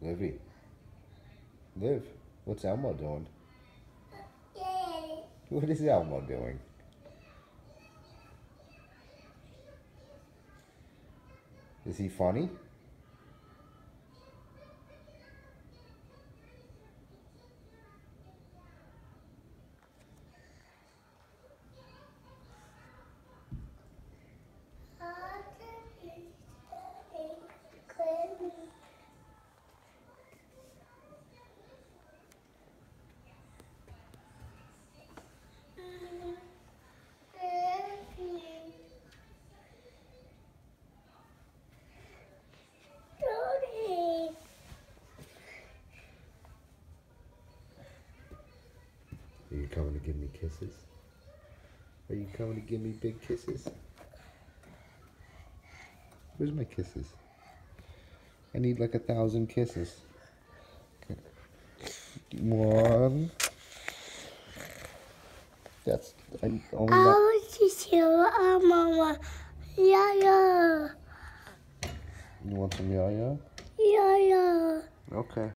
Livy. Liv, what's Elmo doing? What is Elmo doing? Is he funny? Are you coming to give me kisses? Are you coming to give me big kisses? Where's my kisses? I need like 1,000 kisses. Okay. 1. That's only I want to show Mama. Yeah. You want some yaya? Yeah. Okay.